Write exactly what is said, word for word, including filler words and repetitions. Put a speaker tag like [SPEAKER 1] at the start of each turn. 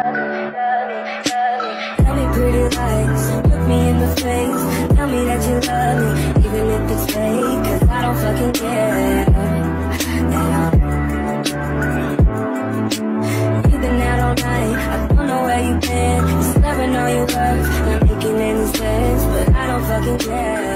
[SPEAKER 1] Tell me pretty lies, look me in the face. Tell me that you love me, even if it's fake. Cause I don't fucking care. Yeah. You've been out all night, I don't know where you've been. Just never know your worth, not making any sense. But I don't fucking care.